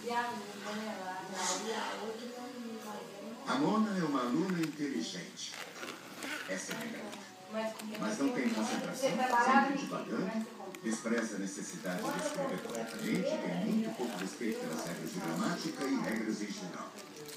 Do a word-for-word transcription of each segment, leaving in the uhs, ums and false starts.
A Mona é uma aluna inteligente. Essa é legal. Mas não tem concentração, sempre divagando, despreza a necessidade de escrever corretamente, tem muito pouco respeito pelas regras de gramática e regras em geral.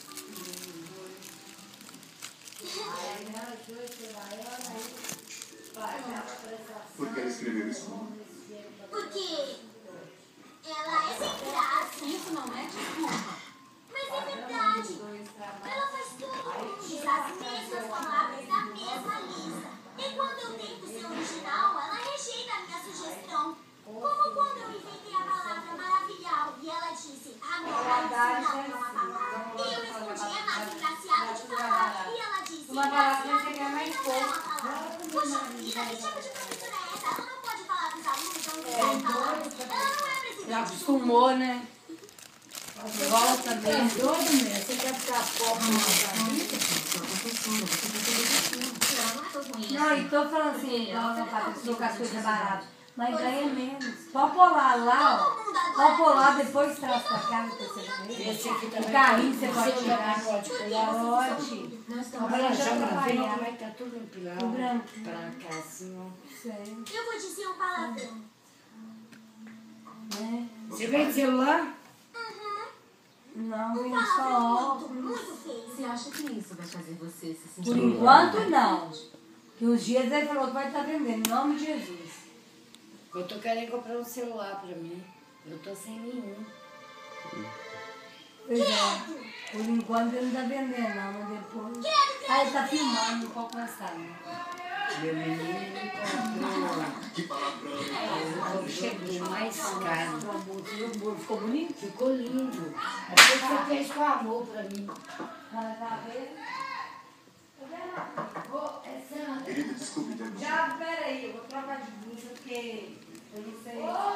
Por que ela escreveu isso? Porque ela é sem graça. Isso não é desculpa. Mas é verdade. Ela faz tudo diz as mesmas palavras da mesma lista. E quando eu tento ser original, ela rejeita a minha sugestão. Como quando eu inventei a palavra maravilhal e ela disse, agora isso não é uma palavra. E eu respondi, é mais engraçado de falar. E ela disse, engraçado também não é uma palavra. Poxa vida, que tipo de professora é essa? Ela não pode falar para os alunos onde é palavras. Ela não é presidente. Já acostumou, né? Volta mesmo. Todo mês. Você quer ficar pobre na vida? Não, e tô falando assim, nossa, Patrícia, com as coisas baratas. Mas ganha menos. Pode pular lá, ó. Pode pular, depois traz pra casa pra você ver. O carrinho você pode tirar. Pode pular. Pode. Olha, já vendo como é que tá tudo empilado. O branco. Pra cá, assim, ó. Sei. Eu vou dizer um palavrão. Né? Você vem de celular? Não, Um vem palavrão só muito, óculos. muito feio. Você acha que isso vai fazer você se sentir Por melhor? enquanto, não. Que os dias ele falou que vai estar vendendo, em nome de Jesus. Eu tô querendo comprar um celular pra mim. Eu tô sem nenhum. Pois é. Por enquanto ele não está vendendo, não, mas depois. Ah, ele está filmando, não pode passar, né? Meu menino me comprou. Que palavrão! Eu chegou mais caro. Ficou bonito? Ficou lindo. É porque você fez com amor pra mim. Ela tá vendo? Vou, essa... Querida, desculpe interromper. Já, peraí, eu vou trocar de blusa porque eu não sei.